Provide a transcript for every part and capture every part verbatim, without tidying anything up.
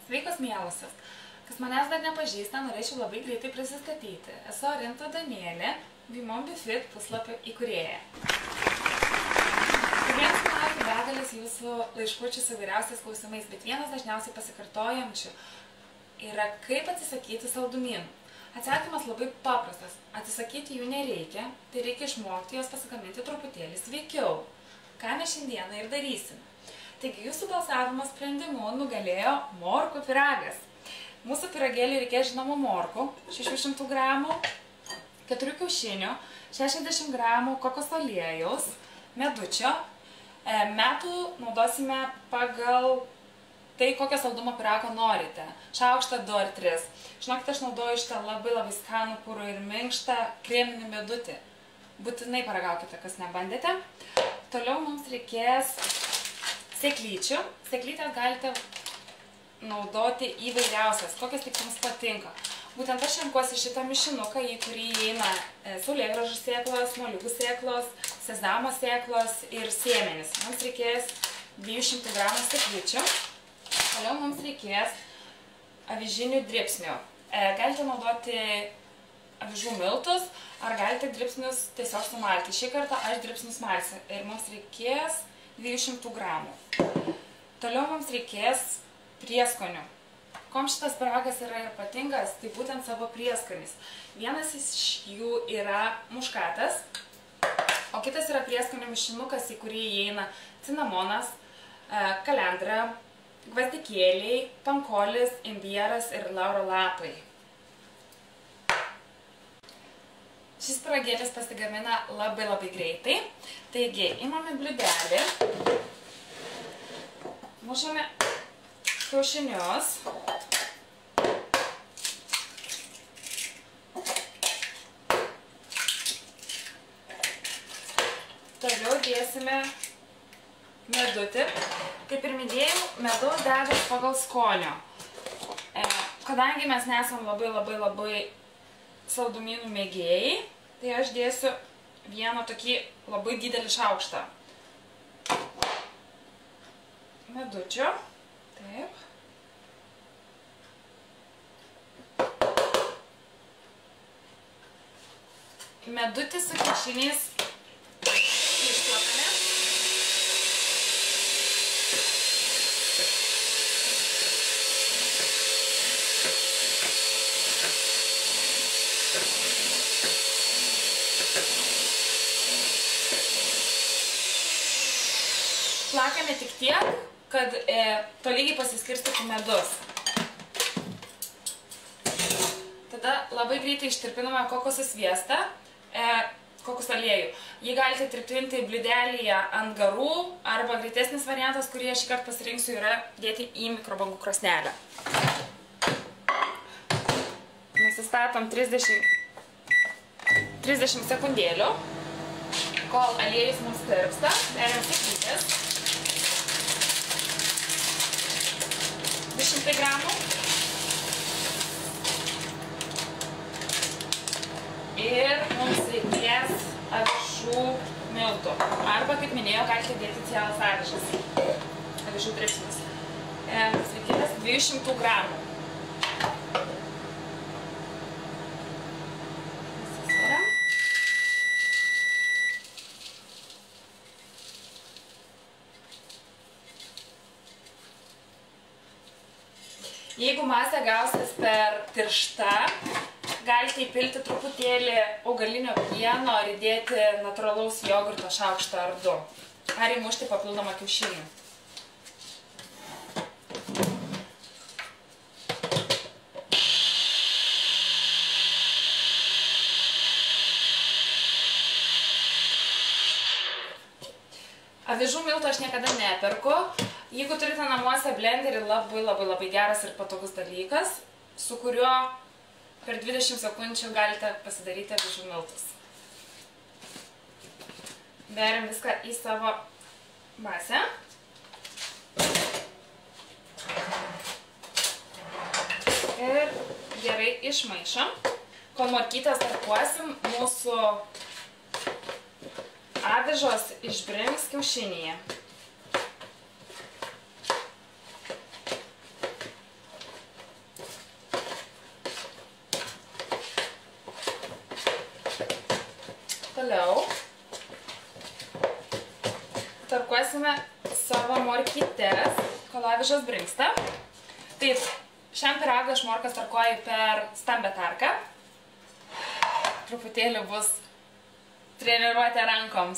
Sveikos mielosios. Kas manęs dar nepažįsta, norėčiau labai greitai prisistatyti. Esu Orinta Danielė, WeMomBeFit puslapio įkūrėja. Kiekvienas sulaukiu begalės jūsų laiškučių su įvairiausiais klausimais, bet vienas dažniausiai pasikartojančių yra, kaip atsisakyti saldumynų. Atsakymas labai paprastas. Atsisakyti jų nereikia, tai reikia išmokti juos pasigaminti truputėlį sveikiau. Ką mes šiandieną ir darysime. Taigi jūsų balsavimo sprendimu nugalėjo morkų pyragas. Mūsų pyragėlį reikės žinomų morkų, šešių šimtų gramų, keturių kiaušinių, šešiasdešimt gramų kokoso aliejaus, medučio. Metų naudosime pagal tai, kokio saldumo pyrago norite. Šaukštą du ar tris. Žinokite, aš naudoju šitą labai labai skanų, purų ir minkštą kreminį medutį. Būtinai paragaukite, kas nebandėte. Toliau mums reikės sėklyčių. Sėklytės galite naudoti įvairiausias, kokias tik jums patinka. Būtent aš renkuosi šitą mišinuką, į kurį įeina saulėgrąžų sėklos, moliūgų sėklos, sezamo sėklos ir sėmenis. Mums reikės dviejų šimtų gramų sėklyčių. Toliau mums reikės avižinių dribsnių. Galite naudoti avižų miltus, ar galite dribsnius tiesiog sumalti. Šį kartą aš dribsnius malsiu ir mums reikės dviejų šimtų gramų. Toliau mums reikės prieskonių. Kom šitas pyragas yra ypatingas, tai būtent savo prieskonis. Vienas iš jų yra muškatas, o kitas yra prieskonių mišinukas, į kurį įeina cinamonas, kalendra, gvazdikėliai, pankolis, imbieras ir lauro lapai. Šis pyragėlis pasigamina labai labai greitai. Taigi, imame bliūdelį, mušame kiaušinius, toliau dėsime medutį. Kaip ir minėjau, medaus dedas pagal skonio. Kadangi mes nesam labai labai labai saldumynų mėgėjai, tai aš dėsiu vieną tokį labai didelį šaukštą medučio. Taip. Medutį su kiaušiniais išplakame. Plakame tik tiek, kad e, tolygiai pasiskirstytų medus. Tada labai greitai ištirpiname kokoso sviestą, e, kokoso aliejų. Jį galite tirpinti bliūdelėje ant garų, arba greitesnis variantas, kurį aš šį kartą pasirinksiu, yra dėti į mikrobangų krosnelę. Nusistatom trisdešimt, trisdešimt sekundėlių, kol aliejus mums tirpsta, beriam sėklytės. du šimtai gramų. Ir mums reikės avižų miltų. Arba, kaip minėjau, galite dėti cielas avižas. Avižų dribsnius. Mums reikės dviejų šimtų gramų. Susveriam. Jeigu masė gausis per tiršta, galite įpilti truputėlį augalinio pieno ir įdėti natūralaus jogurto šaukštą ar du. Ar įmušti papildomą kiaušinį. Avižų miltų aš niekada neperku. Jeigu turite namuose blenderį, labai labai labai geras ir patogus dalykas, su kuriuo per dvidešimt sekundžių galite pasidaryti avižų miltus. Beriam viską į savo masę. Ir gerai išmaišom. Kol morkytės tarkuosim, mūsų avižos išbrims kiaušinyje. Toliau tarkuosime savo morkytes, kol avižos brinksta. Taip, šiam pyragui aš morkas tarkuoju per stambę tarką. Truputėlį bus treniruotė rankoms.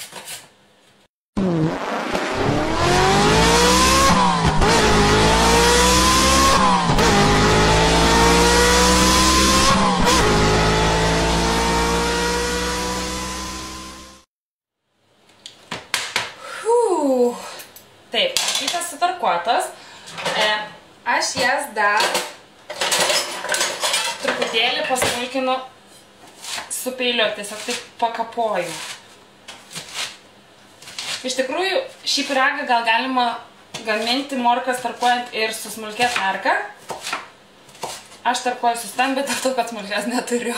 Taip, morkytės sutarkuotos. Aš jas dar truputėlį pasmulkinu su peiliu, tiesiog taip pakapoju. Iš tikrųjų, šį pyragą gal galima gaminti morkas tarkuojant ir su smulkia tarka. Aš tarkuoju su stambia, dėl to, kad smulkės neturiu.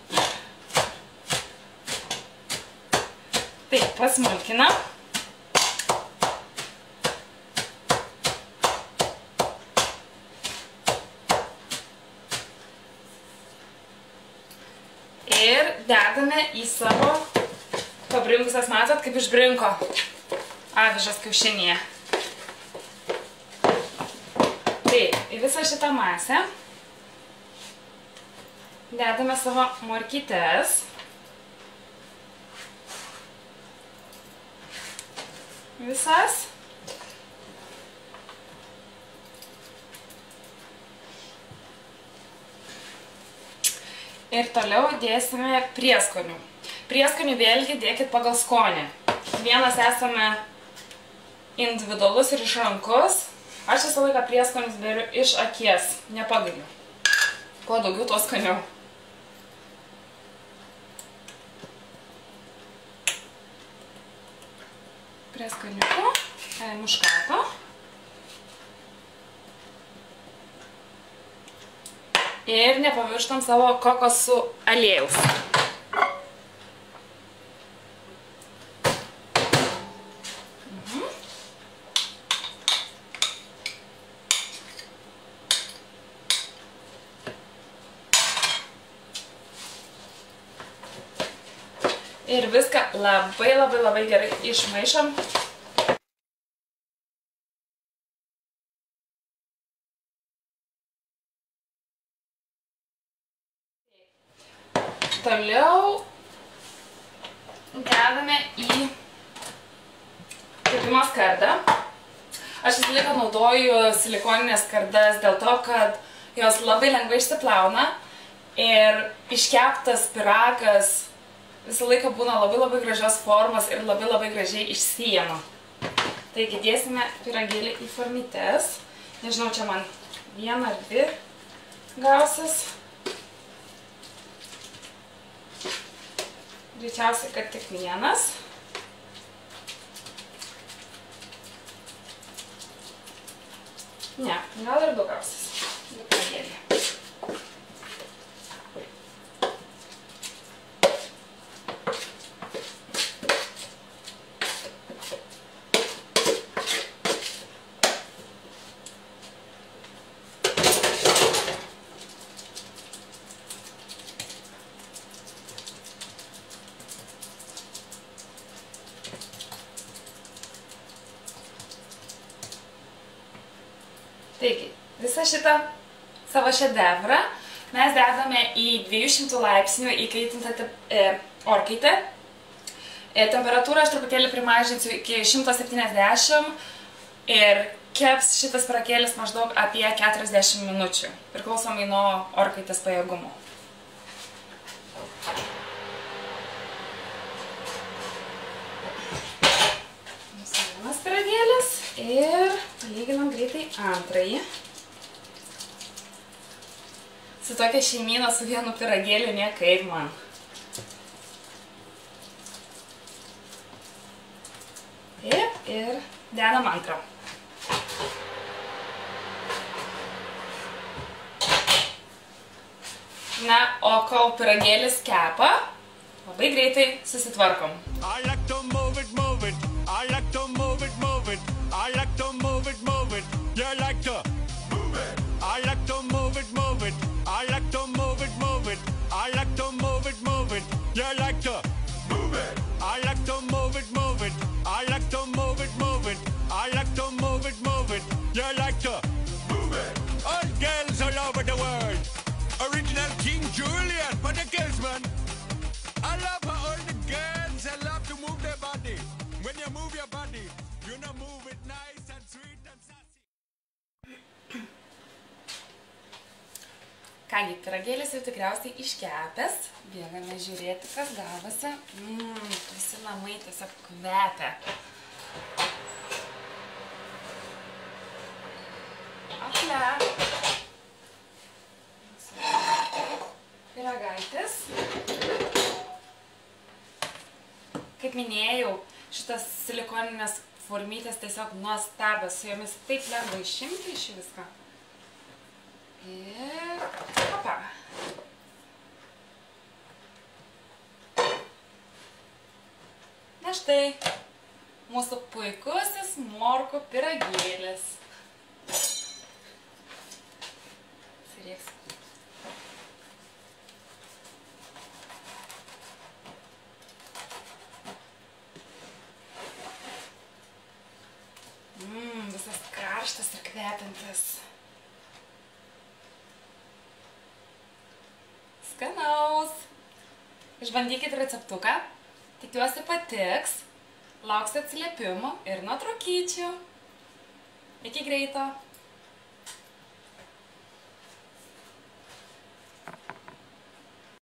Taip, pasmulkina. Ir dedame į savo pabrinkusias, matot, kaip išbrinko avižas kiaušinėje. Taip, į visą šitą masę dedame savo morkytes. Visas. Ir toliau dėsime prieskonių. Prieskonių vėlgi dėkit pagal skonį. Vienas esame individualus ir išrankus. Aš visą laiką prieskonius beriu iš akies, nepagailiu. Kuo daugiau, tuo skaniau. Prieskoniuku, muškato. Ir nepamirštam savo kokosų aliejaus. Mhm. Ir viską labai labai labai gerai išmaišom. Toliau dedame į kepimo skardą. Aš visą laiką naudoju silikoninės skardas dėl to, kad jos labai lengvai išsiplauna ir iškeptas pyragas visą laiką būna labai labai gražios formos ir labai labai gražiai išsijama. Taigi dėsime pyragėlį į formites. Nežinau, čia man vieną ar dvi gausis. Greičiausiai, kad tik vienas. Ne, gal ir du gausis. Pyragėlį. Taigi, visą šitą savo šedevrą mes dedame į dviejų šimtų laipsnių įkaitintą e, orkaitę. E, temperatūrą aš truputėlį primažinsiu iki šimto septyniasdešimt ir keps šitas pyragėlis maždaug apie keturiasdešimt minučių, priklausomai nuo orkaitės pajėgumo. Mūsų vienas pyragėlis ir palyginam greitai antrąjį. Su tokia šeimyna su vienu pyragėliu niekaip man. Taip, ir dedam antrą. Na, o kol pyragėlis kepa, labai greitai susitvarkom. I like to move it, move it. I like to move it, move it. I like to move it, move it. You like to move it. I like to move it, move it. I like to move it, move it. I like to move it, move it. You like to move girls, man. I love how all the girls, they love to move their body. When you move your body, you know move it nice and sweet and sassy. Kągi, pyragėlis jau tikriausiai iškepęs. Bėgame žiūrėti, kas gavosi. Mmm, visi namai tiesiog kvepia. Aple. Pyragaitis. Kaip minėjau, šitas silikoninės formytės tiesiog nuostabios. Su jomis taip lengva išimti iš viską. Ir opa. Na štai, mūsų puikusis morkų pyragėlis. Sirėksiu. Mmm, visas karštas ir kvepintas. Skanaus. Išbandykit receptuką. Tikiuosi patiks. Lauksiu atsiliepimų ir nuotraukyčių. Iki greito.